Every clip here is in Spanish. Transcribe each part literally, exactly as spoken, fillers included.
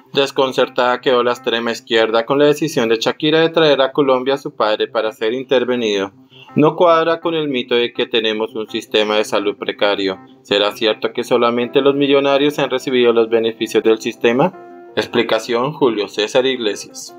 Desconcertada quedó la extrema izquierda con la decisión de Shakira de traer a Colombia a su padre para ser intervenido. No cuadra con el mito de que tenemos un sistema de salud precario. ¿Será cierto que solamente los millonarios han recibido los beneficios del sistema? Explicación: Julio César Iglesias.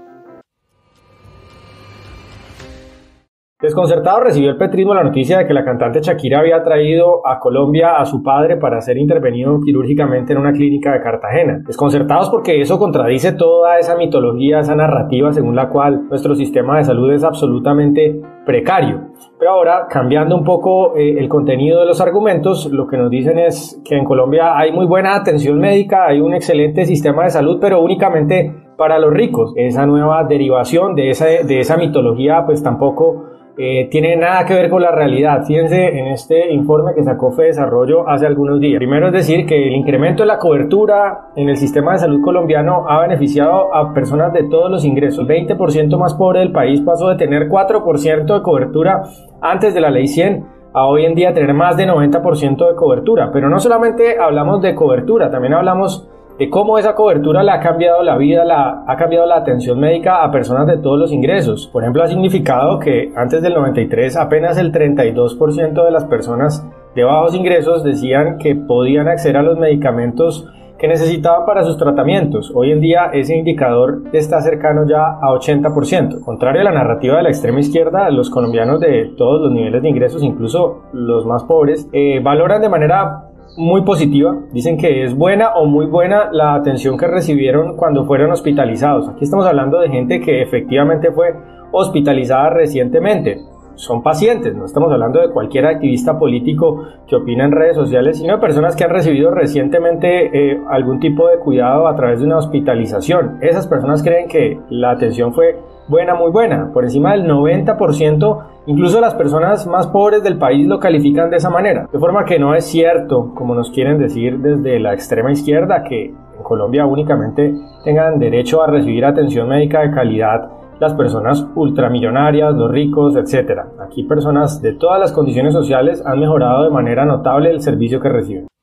Desconcertado recibió el petrismo la noticia de que la cantante Shakira había traído a Colombia a su padre para ser intervenido quirúrgicamente en una clínica de Cartagena. Desconcertados porque eso contradice toda esa mitología, esa narrativa según la cual nuestro sistema de salud es absolutamente precario. Pero ahora, cambiando un poco eh, el contenido de los argumentos, lo que nos dicen es que en Colombia hay muy buena atención médica, hay un excelente sistema de salud, pero únicamente para los ricos. Esa nueva derivación de esa, de esa mitología pues tampoco Eh, tiene nada que ver con la realidad. Fíjense en este informe que sacó FEDesarrollo hace algunos días. Primero es decir que el incremento de la cobertura en el sistema de salud colombiano ha beneficiado a personas de todos los ingresos. El veinte por ciento más pobre del país pasó de tener cuatro por ciento de cobertura antes de la ley cien a hoy en día tener más de noventa por ciento de cobertura. Pero no solamente hablamos de cobertura, también hablamos de cómo esa cobertura le ha cambiado la vida, la, ha cambiado la atención médica a personas de todos los ingresos. Por ejemplo, ha significado que antes del noventa y tres apenas el treinta y dos por ciento de las personas de bajos ingresos decían que podían acceder a los medicamentos que necesitaban para sus tratamientos. Hoy en día ese indicador está cercano ya a ochenta por ciento. Contrario a la narrativa de la extrema izquierda, los colombianos de todos los niveles de ingresos, incluso los más pobres, eh, valoran de manera muy positiva, dicen que es buena o muy buena la atención que recibieron cuando fueron hospitalizados. Aquí estamos hablando de gente que efectivamente fue hospitalizada recientemente. Son pacientes, no estamos hablando de cualquier activista político que opina en redes sociales, sino de personas que han recibido recientemente eh, algún tipo de cuidado a través de una hospitalización. Esas personas creen que la atención fue buena, muy buena, por encima del noventa por ciento. Incluso las personas más pobres del país lo califican de esa manera. De forma que no es cierto, como nos quieren decir desde la extrema izquierda, que en Colombia únicamente tengan derecho a recibir atención médica de calidad las personas ultramillonarias, los ricos, etcétera. Aquí personas de todas las condiciones sociales han mejorado de manera notable el servicio que reciben.